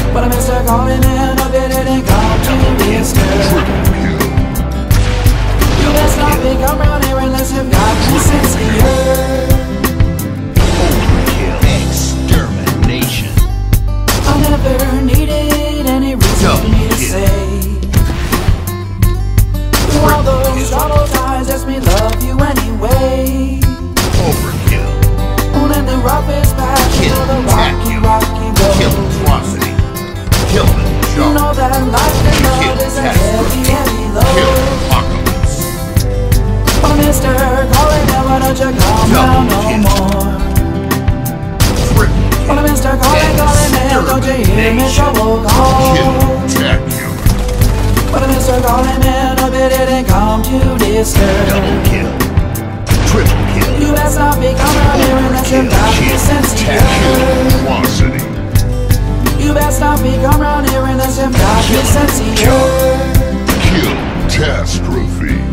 But I missed her calling in, hope it didn't come to disturb. You best not be come round here unless you've got me sincere. Overkill. Extermination. I never needed any reason for me to say. Through all those troubled times, just me love you anyway. Overkill. On in the roughest patch, Kill, the rocky road. Kill atrocity. Kill the You jump. know that life and love is a heavy, heavy Kill load. apocalypse. Oh, mister, calling in, why don't you come round no more? Triple kill. Oh, mister, calling in, don't you hear me trouble call? Kill-tacular. But Mr. calling in, hope it didn't come to disturb. Double kill. Triple kill. You best not be coming around here unless you've got me sincere. Atrocity. You best not be coming around here unless you've got me sincere. Kill. Catastrophe.